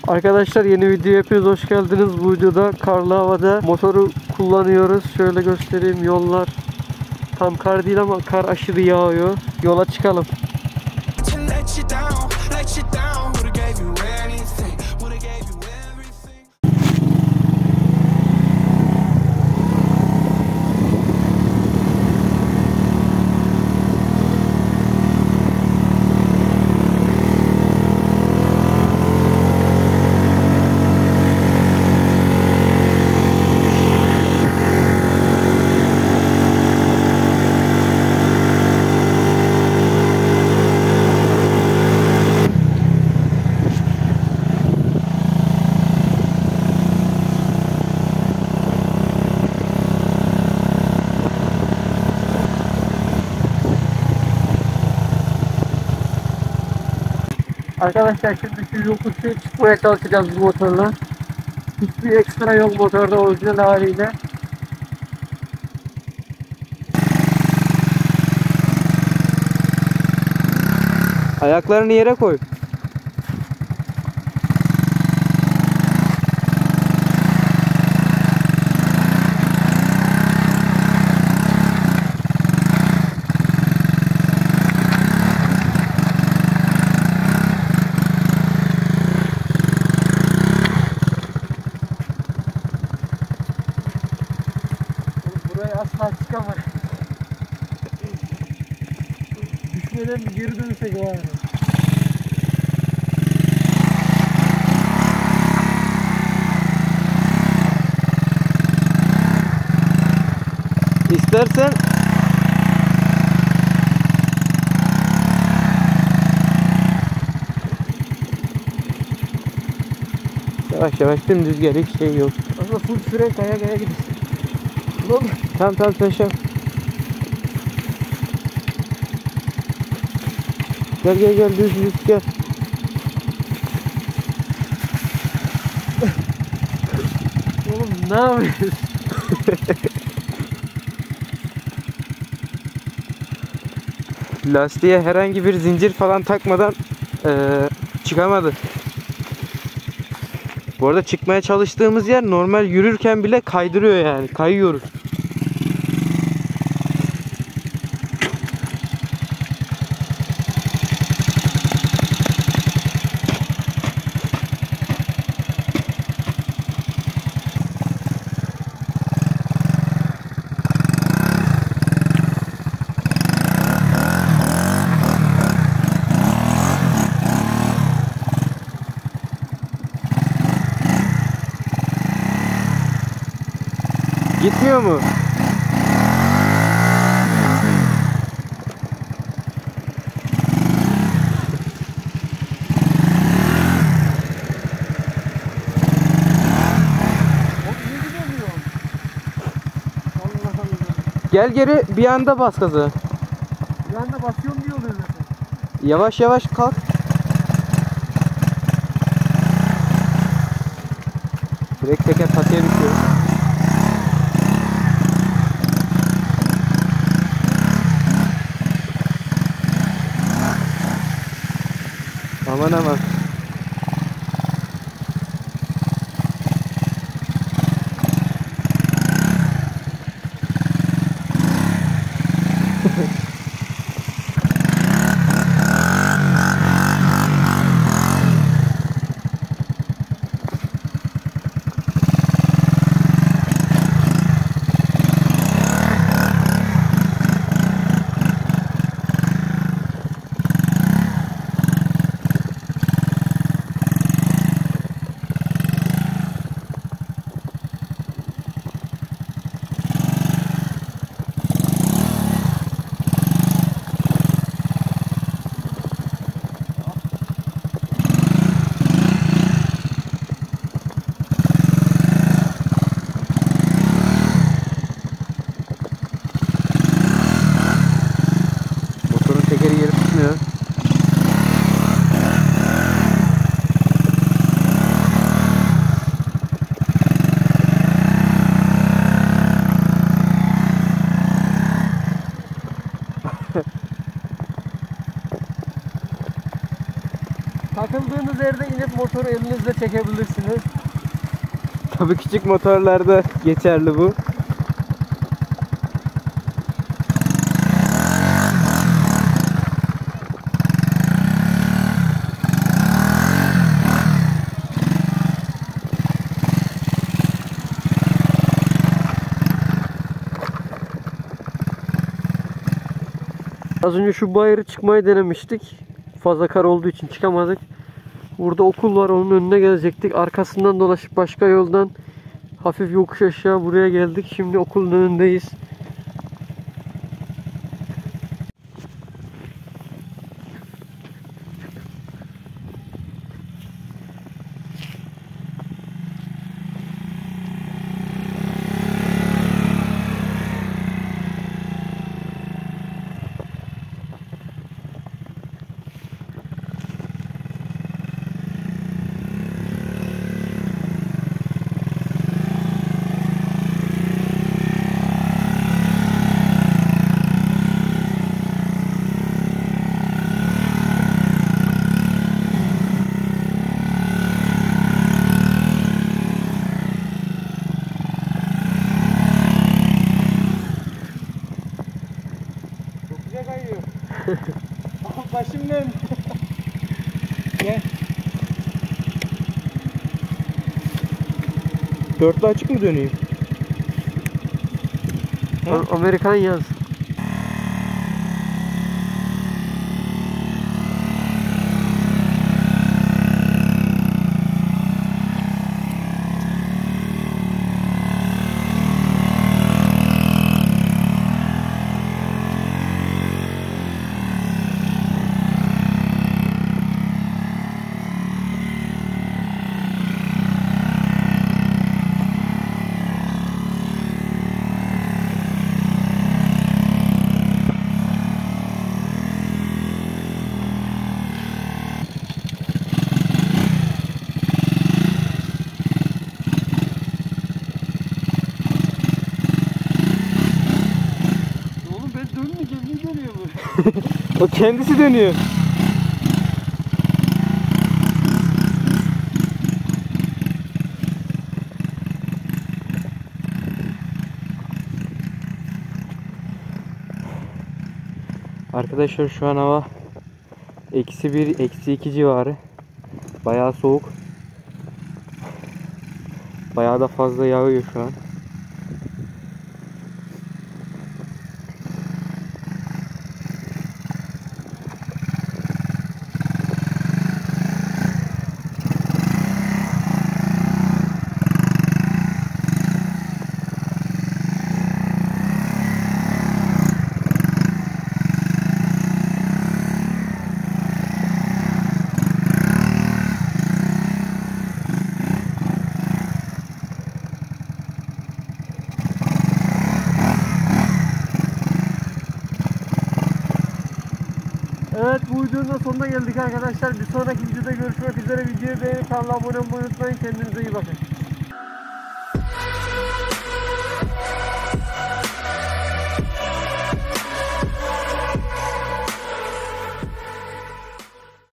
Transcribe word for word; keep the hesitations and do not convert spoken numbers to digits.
Arkadaşlar yeni videoya hepiniz hoş geldiniz. Bu videoda karlı havada motoru kullanıyoruz. Şöyle göstereyim, yollar tam kar değil ama kar aşırı yağıyor. Yola çıkalım. Arkadaşlar şimdi şu yokuşu çıkmaya çalışacağız bu motorla. Hiçbir ekstra yok motorda, orijinal haliyle. Ayaklarını yere koy. Buraya asla çıkamaz. Düşmeden geri dönsek o ara. İstersen yavaş yavaş dümdüz gel, hiç şey yok. Aslında full süre kaya kaya gidiyorsun. Tamam tamam sen şey. Gel gel gel düz düz gel. Oğlum ne yapıyorsun? Lastiğe herhangi bir zincir falan takmadan ee, çıkamadı. Bu arada çıkmaya çalıştığımız yer normal yürürken bile kaydırıyor, yani kayıyoruz. Gitmiyor mu? Gel geri, bir anda bas gazı. Bir anda basıyorum diye oluyor zaten. Yavaş yavaş kalk. Direkt teker patiye düşüyor. Aman aman. Tekeri yeri tutmuyor. Takıldığınız yerde inip motoru elinizle çekebilirsiniz. Tabii küçük motorlarda geçerli bu. Az önce şu bayırı çıkmayı denemiştik. Fazla kar olduğu için çıkamadık. Burada okul var, onun önüne gelecektik. Arkasından dolaşıp başka yoldan hafif yokuş aşağı buraya geldik. Şimdi okulun önündeyiz. Başım dön. Gel. Dörtlü açık mı dönüyor? A- Amerikan yaz. Dönmeyeceğim, niye dönüyor bu? O kendisi dönüyor. Arkadaşlar şu an hava eksi bir, eksi iki civarı. Bayağı soğuk. Bayağı da fazla yağıyor şu an. Evet, bu videonun da sonuna geldik arkadaşlar. Bir sonraki videoda görüşmek üzere. Videoyu beğenip kanala abone olmayı unutmayın. Kendinize iyi bakın.